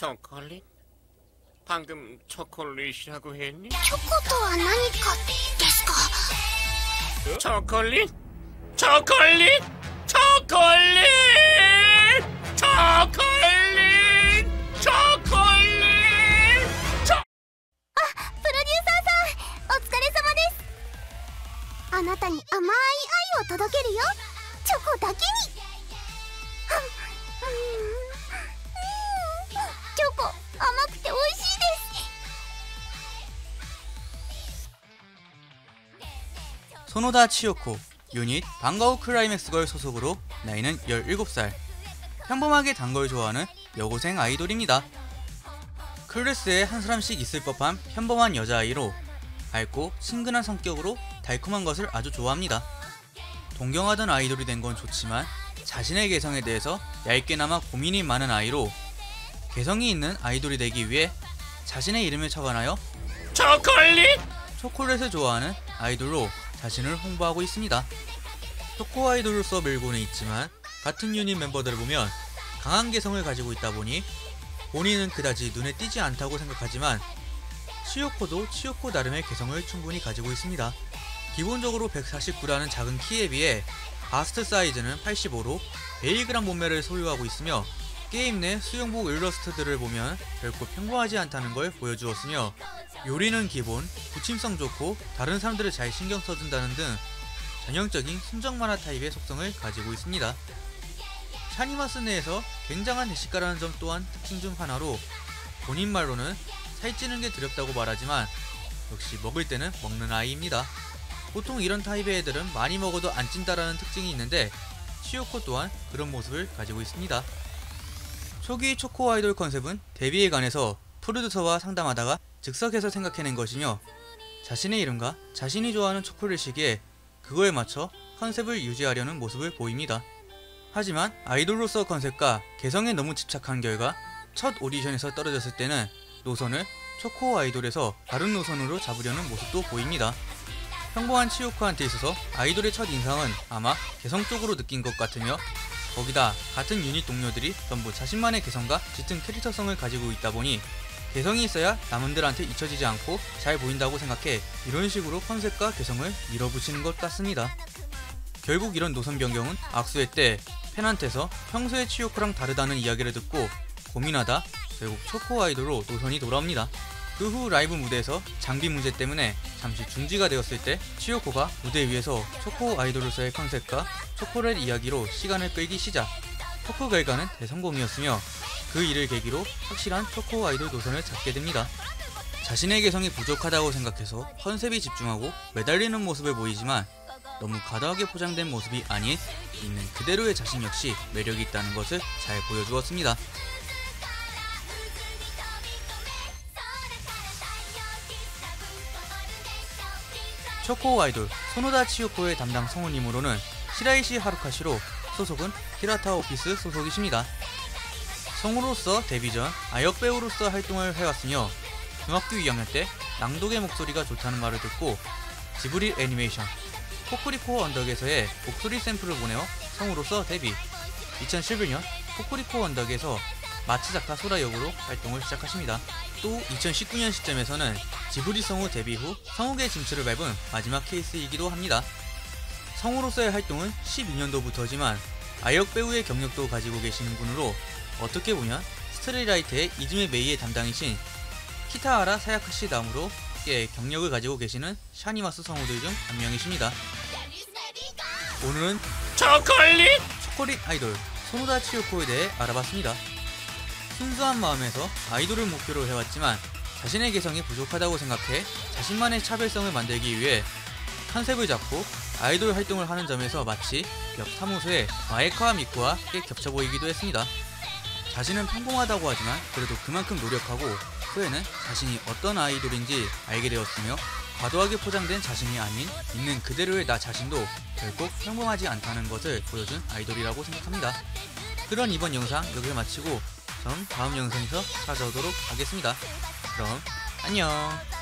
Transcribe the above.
초콜릿? 방금 초콜릿이라고 했니? チョコとは何かですか？ 초콜릿? 초콜릿? 초콜릿! 초콜릿! 초콜릿! プロデューサーさん、お疲れ様です。あなたに甘い愛を届けるよ。チョコだけに。チョコ甘くて美味しいです。 소노다 치요코 유닛 방과후 클라이맥스걸 소속으로 나이는 17살. 평범하게 단 걸 좋아하는 여고생 아이돌입니다. 클래스에 한 사람씩 있을 법한 평범한 여자아이로 밝고 친근한 성격으로 달콤한 것을 아주 좋아합니다. 동경하던 아이돌이 된 건 좋지만 자신의 개성에 대해서 얇게나마 고민이 많은 아이로 개성이 있는 아이돌이 되기 위해 자신의 이름을 착안하여 초콜릿! 초콜릿을 좋아하는 아이돌로 자신을 홍보하고 있습니다. 초코 아이돌로서 밀고는 있지만 같은 유닛 멤버들을 보면 강한 개성을 가지고 있다 보니 본인은 그다지 눈에 띄지 않다고 생각하지만 치요코도 치요코 나름의 개성을 충분히 가지고 있습니다. 기본적으로 149라는 작은 키에 비해 바스트 사이즈는 85로 베일그란 몸매를 소유하고 있으며 게임 내 수영복 일러스트들을 보면 결코 평범하지 않다는 걸 보여주었으며 요리는 기본, 부침성 좋고 다른 사람들을 잘 신경 써준다는 등 전형적인 순정 만화 타입의 속성을 가지고 있습니다. 샤니마스 내에서 굉장한 대식가라는 점 또한 특징 중 하나로 본인 말로는 살찌는 게 두렵다고 말하지만 역시 먹을 때는 먹는 아이입니다. 보통 이런 타입의 애들은 많이 먹어도 안 찐다라는 특징이 있는데 치요코 또한 그런 모습을 가지고 있습니다. 초기 초코 아이돌 컨셉은 데뷔에 관해서 프로듀서와 상담하다가 즉석에서 생각해낸 것이며 자신의 이름과 자신이 좋아하는 초콜릿이기에 그거에 맞춰 컨셉을 유지하려는 모습을 보입니다. 하지만 아이돌로서 컨셉과 개성에 너무 집착한 결과 첫 오디션에서 떨어졌을 때는 노선을 초코 아이돌에서 다른 노선으로 잡으려는 모습도 보입니다. 평범한 치요코한테 있어서 아이돌의 첫 인상은 아마 개성 쪽으로 느낀 것 같으며 거기다 같은 유닛 동료들이 전부 자신만의 개성과 짙은 캐릭터성을 가지고 있다 보니 개성이 있어야 남들한테 잊혀지지 않고 잘 보인다고 생각해 이런 식으로 컨셉과 개성을 밀어붙이는 것 같습니다. 결국 이런 노선 변경은 악수회 때 팬한테서 평소의 치요코랑 다르다는 이야기를 듣고 고민하다 결국 초코 아이돌로 노선이 돌아옵니다. 그 후 라이브 무대에서 장비 문제 때문에 잠시 중지가 되었을 때 치요코가 무대 위에서 초코 아이돌로서의 컨셉과 초콜릿 이야기로 시간을 끌기 시작. 토크 결과는 대성공이었으며 그 일을 계기로 확실한 초코 아이돌 노선을 찾게 됩니다. 자신의 개성이 부족하다고 생각해서 컨셉이 집중하고 매달리는 모습을 보이지만 너무 과도하게 포장된 모습이 아닌 있는 그대로의 자신 역시 매력이 있다는 것을 잘 보여주었습니다. 초코 아이돌 소노다 치요코의 담당 성우님으로는 시라이시 하루카시로 소속은 히라타 오피스 소속이십니다. 성우로서 데뷔 전 아역 배우로서 활동을 해왔으며 중학교 2학년 때 낭독의 목소리가 좋다는 말을 듣고 지브리 애니메이션 코쿠리코 언덕에서의 목소리 샘플을 보내어 성우로서 데뷔. 2011년 코쿠리코 언덕에서 마츠자카 소라 역으로 활동을 시작하십니다. 또 2019년 시점에서는 지브리 성우 데뷔 후 성우계 진출을 밟은 마지막 케이스이기도 합니다. 성우로서의 활동은 12년도부터지만 아역 배우의 경력도 가지고 계시는 분으로 어떻게 보면 스트레이라이트의 이즈메 메이의 담당이신 키타하라 사야카시 다음으로 꽤 경력을 가지고 계시는 샤니마스 성우들 중 한 명이십니다. 오늘은 초콜릿 아이돌 소노다 치요코에 대해 알아봤습니다. 순수한 마음에서 아이돌을 목표로 해왔지만 자신의 개성이 부족하다고 생각해 자신만의 차별성을 만들기 위해 컨셉을 잡고 아이돌 활동을 하는 점에서 마치 옆 사무소의 마에카와 미쿠와 꽤 겹쳐 보이기도 했습니다. 자신은 평범하다고 하지만 그래도 그만큼 노력하고 후에는 자신이 어떤 아이돌인지 알게 되었으며 과도하게 포장된 자신이 아닌 있는 그대로의 나 자신도 결국 평범하지 않다는 것을 보여준 아이돌이라고 생각합니다. 그런 이번 영상 여기서 마치고 전 다음 영상에서 찾아오도록 하겠습니다. 그럼 안녕.